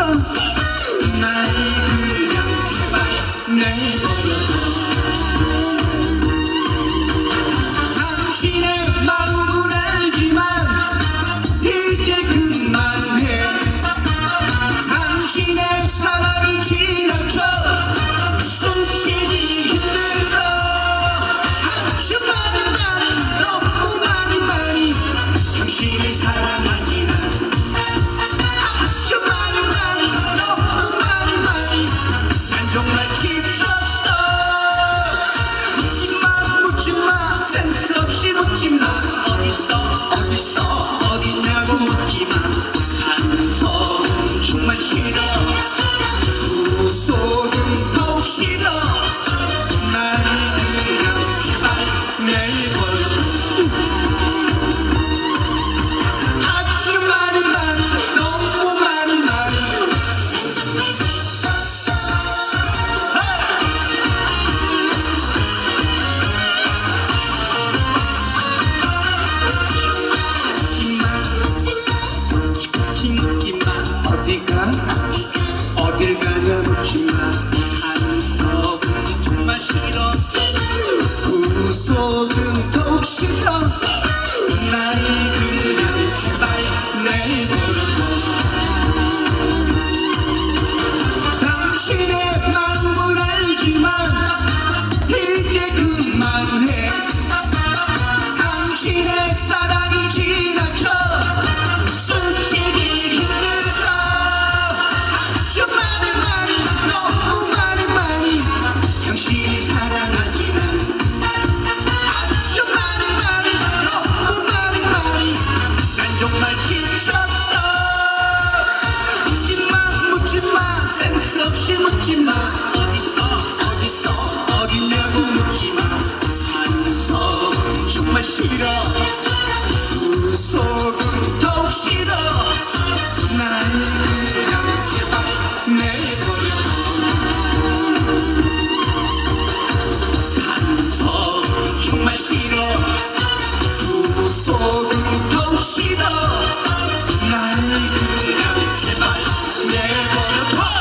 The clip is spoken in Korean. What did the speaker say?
날 그냥 제발 내버려둬. 당신의 마음을 알지만 이제 그만해. 당신의 사랑이 지나쳐 숨쉬기 힘들어. 아주 많이 너무 많이 당신을 사랑하지만 아주 많이 너무 많이 난 정말 지쳤어. 묻지마 센스 없이 묻지마. 어딨어 어디냐고 묻지마. 반성 정말 싫어. 두 손은 더욱 싫어. 날 그냥 제발 내버려둬. 아주 많이 너무 많이 정말 지쳤어. 묻지마 어디가 어딜 가냐 묻지마. 한석은 정말 싫어. 두 손은 더욱 싫어. 날 그냥 제발 내버려둬. 당신의 마음을 알지만 이제 그만해. 당신의 사랑이 지나쳐 숨쉬기 힘들어. 아주 많이 너무 많이 당신이 사랑하지만 아주 많이 너무 많이 난 정말 지쳤어. 묻지마 센스 없이 묻지마. 어딨어 어디냐고 묻지마. 반성 정말 싫어. 두 손은 더욱 싫어. 날 그냥 제발 내버려둬. 반성 정말 싫어. 두 손은 더욱 싫어. 날 그냥 제발 내버려둬.